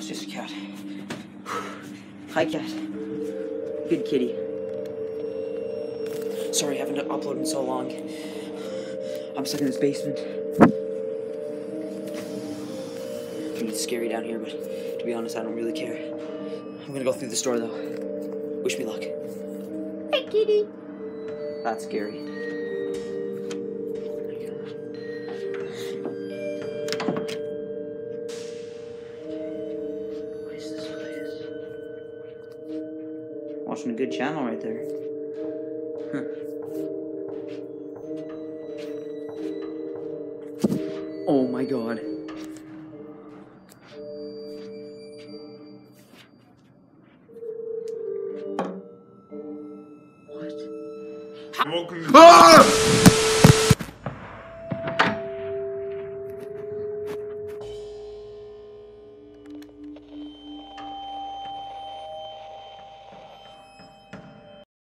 it's just a cat. Hi, cat. Good kitty. Sorry, I haven't uploaded in so long. I'm stuck in this basement. It's scary down here, but to be honest, I don't really care. I'm gonna go through this door, though. Wish me luck. Hey, kitty. That's scary. What is this place? Watching a good channel right there. Huh. Oh my god. What? Ah!